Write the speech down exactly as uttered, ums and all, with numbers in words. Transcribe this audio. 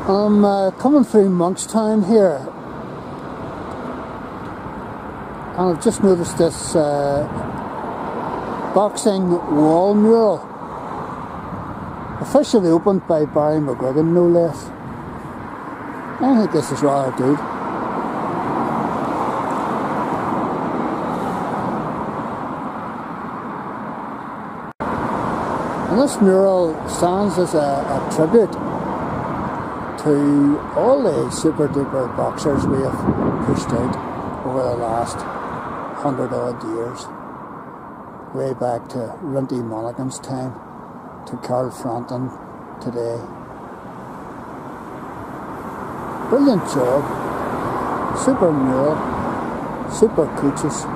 I'm uh, coming through Monkstown here, and I've just noticed this uh, boxing wall mural, officially opened by Barry McGuigan, no less. I think this is rather good. And this mural stands as a, a tribute to all the super duper boxers we have pushed out over the last hundred odd years, way back to Rinty Monaghan's time, to Carl Frampton today. Brilliant job, super mural, super coaches.